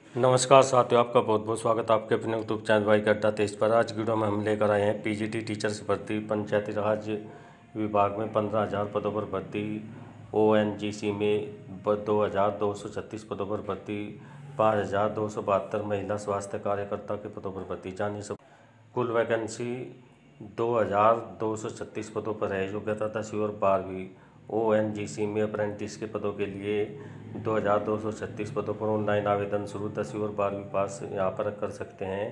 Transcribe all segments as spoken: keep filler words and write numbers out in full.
नमस्कार साथियों, आपका बहुत बहुत स्वागत है आपके अपने यूट्यूब चैनल भाई अड्डा तेईस पर। आज की वीडियो में हम लेकर आए हैं पीजीटी टीचर्स भर्ती। पंचायती राज विभाग में पंद्रह हज़ार पदों पर भर्ती। ओएनजीसी में दो हज़ार दो सौ छत्तीस पदों पर भर्ती। पाँच हज़ार दो सौ बहत्तर महिला स्वास्थ्य कार्यकर्ता के पदों पर भर्ती। जानिए सब। कुल वैकेंसी दो हज़ार दो सौ छत्तीस पदों पर है। योग्यता दसवीं और बारहवीं। ओएनजीसी में अप्रेंटिस के पदों के लिए दो हज़ार दो सौ छत्तीस पदों पर ऑनलाइन आवेदन शुरू। दसवीं और बारहवीं पास यहाँ पर कर सकते हैं,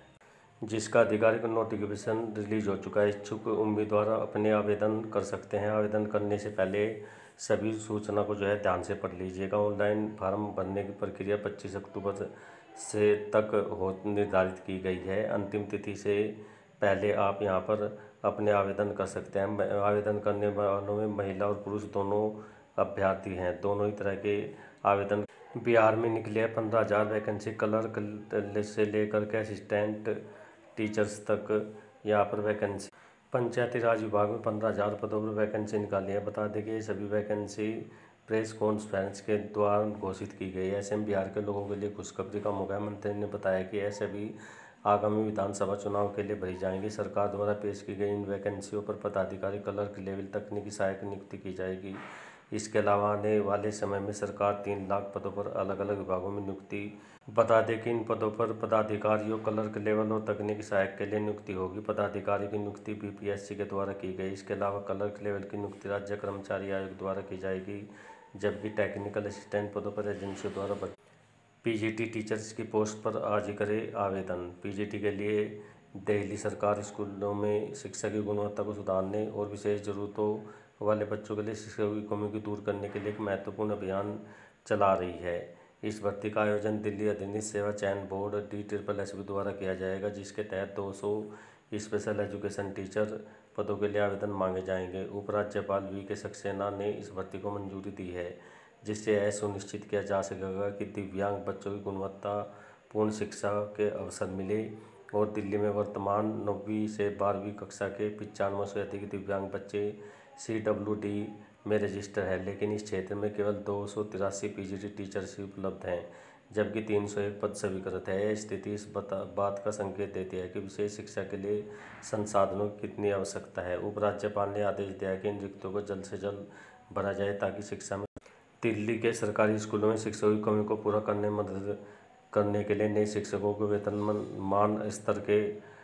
जिसका आधिकारिक नोटिफिकेशन रिलीज हो चुका है। इच्छुक उम्मीदवार अपने आवेदन कर सकते हैं। आवेदन करने से पहले सभी सूचना को जो है ध्यान से पढ़ लीजिएगा। ऑनलाइन फार्म भरने की प्रक्रिया पच्चीस अक्टूबर से तक हो निर्धारित की गई है। अंतिम तिथि से पहले आप यहां पर अपने आवेदन कर सकते हैं। आवेदन करने वालों में महिला और पुरुष दोनों अभ्यर्थी हैं। दोनों ही तरह के आवेदन बिहार में निकले हैं। पंद्रह हज़ार वैकेंसी क्लर्क से लेकर के असिस्टेंट टीचर्स तक यहाँ पर वैकेंसी। पंचायती राज विभाग में पंद्रह हज़ार पदों पर वैकेंसी निकाली है। बता दें कि ये सभी वैकेंसी प्रेस कॉन्फ्रेंस के द्वारा घोषित की गई है। ऐसे में बिहार के लोगों के लिए खुशखबरी का मौका है। मंत्री ने बताया कि यह सभी आगामी विधानसभा चुनाव के लिए भरी जाएंगी। सरकार द्वारा पेश की गई इन वैकेंसियों पर पदाधिकारी क्लर्क लेवल तकनीकी सहायक नियुक्ति की जाएगी। इसके अलावा आने वाले समय में सरकार तीन लाख पदों पर अलग अलग विभागों में नियुक्ति। बता दें कि इन पदों पर पदाधिकारियों क्लर्क लेवल और तकनीकी सहायक के लिए नियुक्ति होगी। पदाधिकारी की नियुक्ति बीपीएससी के द्वारा की गई। इसके अलावा क्लर्क लेवल की नियुक्ति राज्य कर्मचारी आयोग द्वारा की जाएगी, जबकि टेक्निकल असिस्टेंट पदों पर एजेंसियों द्वारा। पीजीटी टीचर्स की पोस्ट पर आज ही करें आवेदन। पीजीटी के लिए दिल्ली सरकार स्कूलों में शिक्षा की गुणवत्ता को सुधारने और विशेष जरूरतों वाले बच्चों के लिए शिक्षा की कमी को दूर करने के लिए एक महत्वपूर्ण अभियान चला रही है। इस भर्ती का आयोजन दिल्ली अधीनस्थ सेवा चयन board D triple S B द्वारा किया जाएगा, जिसके तहत दो सौ स्पेशल एजुकेशन टीचर पदों के लिए आवेदन मांगे जाएंगे। उपराज्यपाल वी के सक्सेना ने इस भर्ती को मंजूरी दी है, जिससे यह सुनिश्चित किया जा सकेगा कि दिव्यांग बच्चों की गुणवत्तापूर्ण शिक्षा के अवसर मिले। और दिल्ली में वर्तमान नौवीं से बारहवीं कक्षा के पचानवे से अधिक दिव्यांग बच्चे सी डब्ल्यू डी में रजिस्टर है, लेकिन इस क्षेत्र में केवल दो सौ तिरासी पीजीटी टीचर्स ही उपलब्ध हैं, जबकि तीन सौ एक पद स्वीकृत है। यह स्थिति इस बात का संकेत देती है कि विशेष शिक्षा के लिए संसाधनों की कितनी आवश्यकता है। उपराज्यपाल ने आदेश दिया है कि इन रिक्तियों को जल्द से जल्द भरा जाए, ताकि शिक्षा में दिल्ली के सरकारी स्कूलों में शिक्षकों की कमी को पूरा करने में मदद करने के लिए नए शिक्षकों के वेतनमान स्तर के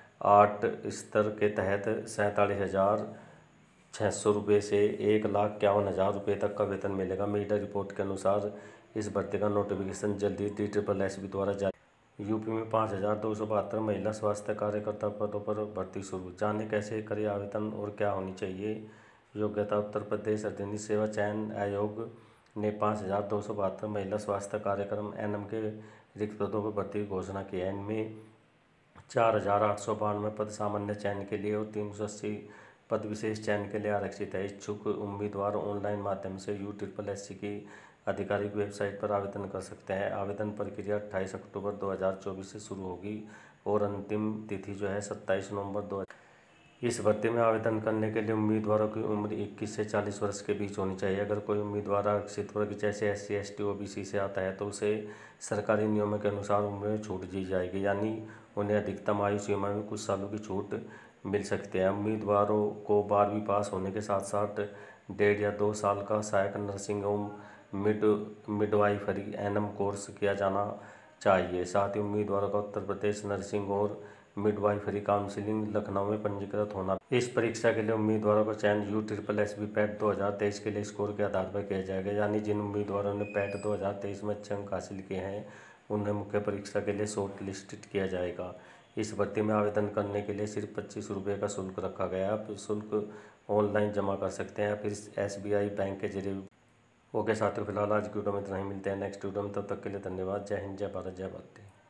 आठ स्तर के तहत सैंतालीस हज़ार छः सौ रुपये से एक लाख इक्यावन हज़ार रुपये तक का वेतन मिलेगा। मीडिया रिपोर्ट के अनुसार इस भर्ती का नोटिफिकेशन जल्दी डी ट्रिपल एस बी द्वारा जारी। यूपी में पाँच हज़ार दो सौ बहत्तर महिला स्वास्थ्य कार्यकर्ता पदों पर भर्ती शुरू। जाने कैसे करें आवेदन और क्या होनी चाहिए योग्यता। उत्तर प्रदेश अधीनस्थ सेवा चयन आयोग ने पाँच हज़ार दो सौ बहत्तर महिला स्वास्थ्य कार्यक्रम एनएम के रिक्त पदों पर भर्ती की घोषणा की है। इनमें चार हज़ार आठ सौ बानवे पद सामान्य चयन के लिए और तीन सौ अस्सी पद विशेष चयन के लिए आरक्षित है। इच्छुक उम्मीदवार ऑनलाइन माध्यम से यू ट्रिपल एस सी की आधिकारिक वेबसाइट पर आवेदन कर सकते हैं। आवेदन प्रक्रिया अट्ठाईस अक्टूबर दो हज़ार चौबीस से शुरू होगी और अंतिम तिथि जो है सत्ताईस नवंबर दो। इस भर्ती में आवेदन करने के लिए उम्मीदवारों की उम्र इक्कीस से चालीस वर्ष के बीच होनी चाहिए। अगर कोई उम्मीदवार आरक्षित वर्ग जैसे S C S T O B C से आता है तो उसे सरकारी नियमों के अनुसार उम्र में छूट दी जाएगी, यानी उन्हें अधिकतम आयु सीमा में कुछ सालों की छूट मिल सकती है। उम्मीदवारों को बारहवीं पास होने के साथ साथ डेढ़ या दो साल का सहायक नर्सिंग एवं मिड मिडवाइफरी एनएम कोर्स किया जाना चाहिए। साथ ही उम्मीदवारों का उत्तर प्रदेश नर्सिंग और मिडवाइफरी काउंसिलिंग लखनऊ में पंजीकृत होना। इस परीक्षा के लिए उम्मीदवारों का चयन U triple S B PET दो हज़ार तेईस के लिए स्कोर के आधार पर किया जाएगा, यानी जिन उम्मीदवारों ने पैट दो हज़ार तेईस में अच्छे अंक हासिल किए हैं उन्हें मुख्य परीक्षा के लिए शॉर्ट लिस्टेड किया जाएगा। इस भर्ती में आवेदन करने के लिए सिर्फ पच्चीस रुपये का शुल्क रखा गया है। आप शुल्क ऑनलाइन जमा कर सकते हैं या फिर एस बी आई बैंक के जरिए। ओके साथियों, फिलहाल आज की वीडियो में इतना ही। मिलते हैं नेक्स्ट वीडियो में, तब तक के लिए धन्यवाद। जय हिंद, जय भारत, जय भारत।